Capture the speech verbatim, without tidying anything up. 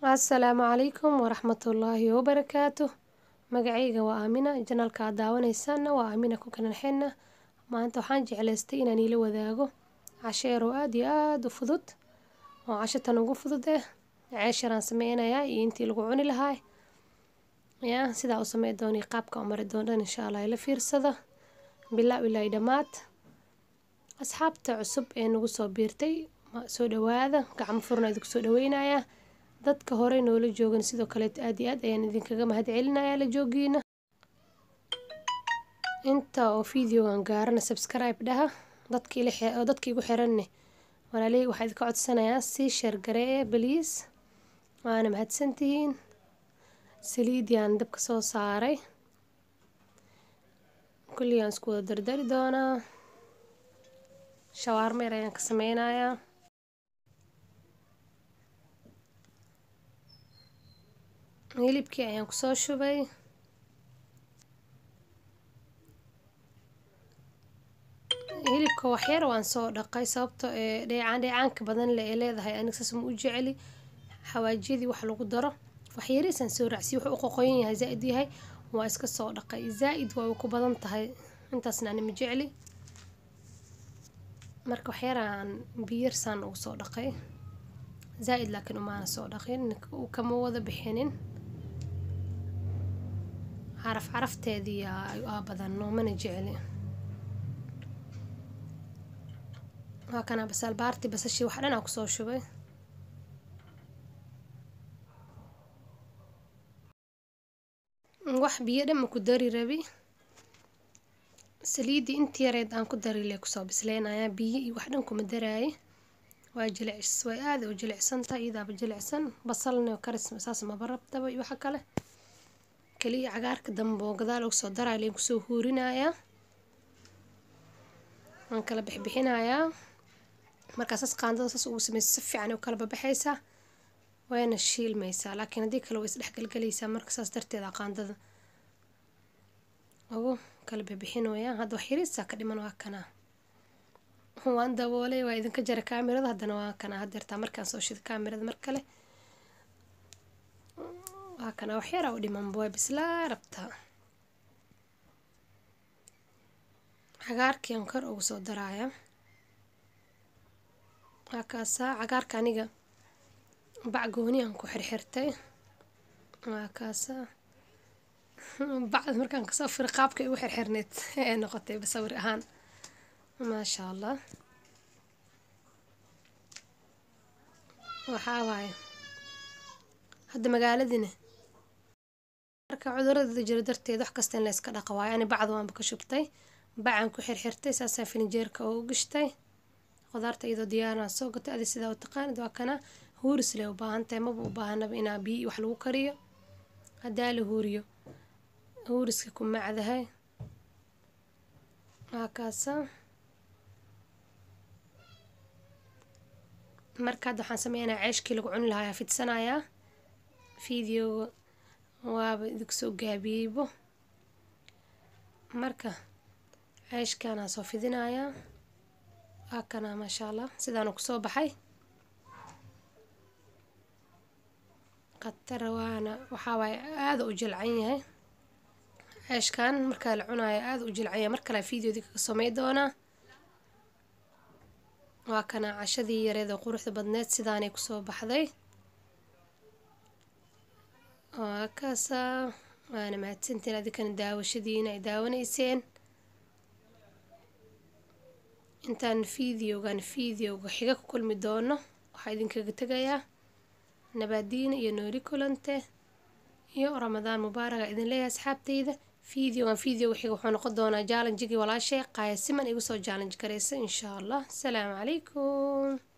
Assalaamu calaykum waraxmatullaahi wabarakaatuh. Magacayga waa Aamina, janaalka aad daawanaysaana waa Aamina Cooking and Henna. Maanta waxaan jeclaystay inaan ila wadaago casho yar oo aad iyo aad u fudud, oo casho tan ugu fudud eh. Ceesh yaraan sameynayaa iyo intii lagu cuni lahaa. Yaa sidaa u sameyn doonii qaabka u mari doonaan insha Allah ila fiirsada. Bilaa ilaa dhamaad. Asxaabta cusub ee nagu soo biirtay ma soo dhawaada, gacmo furna idinku soo dhaweynaya. Dadka hore noola joogan sidoo kale aad iyo aad ayaan idinkaga mahadcelinayaa la joogiina. Inta oo videogan gaarana subscribe dhaha, dadkii la xir dadkii igu xiranne walaalay waxaad idinka codsanayaa si share garee please. Waana mahadsantihiin. Saliid yaan dabka soo saaray. Kulli aan isku wada dardari doonaa. Shawarma yar ayaan ka sameynayaa. hilibkii ayaan ku soo shubay. hilibka wax yar waan soo dhaqay sababtoo ee dheecaan dheecaanka badan la leedahay aniga saas ma u jeceli. Xawaajiyadii wax lagu daro wax yariisan soo raacsi wax u qoqoyn yahay zaid yahay waa iska soo dhaqay. Zaid waa ku badan tahay intaasna ani ma jeceli. Marka wax yaraan biyo saan ugu soo dhaqay. Zaid laakiin uma aan soo dhaqin uu kama wada bixinin. عرف عرفتي يا أبدا إنه من جعلي هكذا بس البارتي بس الشيء واحد أنا أقصو شوي واحد بيدم كدري ربي سليدي انت يريد أن كدري لك صوب سلينا يا بي وحدكم الدراي واجلع سوي هذا وجلع سنتا إذا بجلع سن بصلني وكرس مساس ما بربته ويوحكى له kaliya cagaarka dambe oo gadaal ugu soo daray leen ku soo huurinayaa aan kala bixbixinayaa markaas as qaandada saas ugu sameeyay si fiican oo kala baxaysa wayna shiilmaysaa laakiin hadii kale way isdhex galgalaysaa marka saas darteeda qaandada oo kala bixbixinooyaa hadda wax yariisa ka dhiman waa kana waan daboolay waa idinka jara kaamirada haddana waa kana hadeerta markaan soo shid kaamirada mar kale هكذا وحيرة ودي من بوي بس لا ربطها عقارك ينكر أو صو دراية هكذا عقارك عنيقة بعقوني أنكو حرحرتي هكذا بعد مركان كصفر قابك وحرحرنت نقطي بصور أهان ما شاء الله وحاواي هذا مقالدنا marka cudurada jira darteed wax kasta in la iska dhaqo waa yani bacdo aan ka shubtay bacaan ku xirxirtay saasa filinjeerka oo gashtay qudaarta iyadoo diyaarna soo gatay adi sida u taqaan waa kana huuris leh u baahan tahay ma u baahanaba in biyo wax lagu kariyo hadaa la huuriyo huuriska ku macdahay hakaasa marka waxaan sameeynaa ceeshkii lagu cuni lahaa fidsanayaa video waaba idinku soo gaabiyeybo marka ceeshkaana soo fidinayaa hakana ma sha Allah sidaan ku soo baxay qatar waana waxa way aad u jilcan yahay ceeshkan marka la cunayo aad u jilcan yahay marka la videodii ka sameey doona waa kana cashadii yareed oo quruxda badneed sidaanay ku soo baxday وكاسا أنا ما تنتين هذه كان داو شدينا داونا يسين إنتان فيديو كان فيديو وحقك كل مدونة وحيدين كجتجايا نبادين ينوري كلنته يا رمضان مبارك إذن ليه أصحابتي إذا فيديو كان فيديو وحقك وحنا قدونا جالن جيجي ولا شيء قايس سمن يقصو جالن كريسة إن شاء الله السلام عليكم.